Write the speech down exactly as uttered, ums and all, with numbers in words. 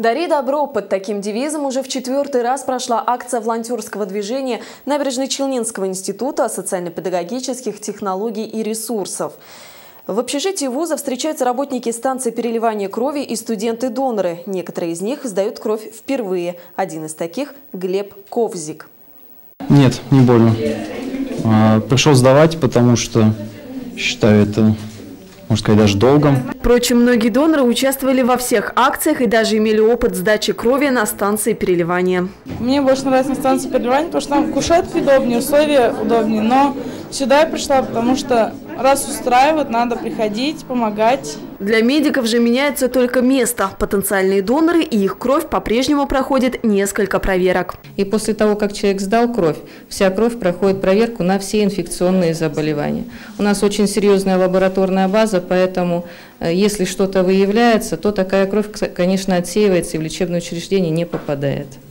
«Дари добро» под таким девизом уже в четвертый раз прошла акция волонтерского движения Набережно-Челнинского института социально-педагогических технологий и ресурсов. В общежитии вуза встречаются работники станции переливания крови и студенты-доноры. Некоторые из них сдают кровь впервые. Один из таких – Глеб Ковзик. Нет, не больно. А, пришел сдавать, потому что считаю это, можно сказать, даже долгом. Впрочем, многие доноры участвовали во всех акциях и даже имели опыт сдачи крови на станции переливания. Мне больше нравится на станции переливания, потому что там кушетки удобнее, условия удобнее. Но сюда я пришла, потому что раз устраивают, надо приходить, помогать. Для медиков же меняется только место. Потенциальные доноры и их кровь по-прежнему проходит несколько проверок. И после того, как человек сдал кровь, вся кровь проходит проверку на все инфекционные заболевания. У нас очень серьезная лабораторная база, поэтому если что-то выявляется, то такая кровь, конечно, отсеивается и в лечебное учреждение не попадает.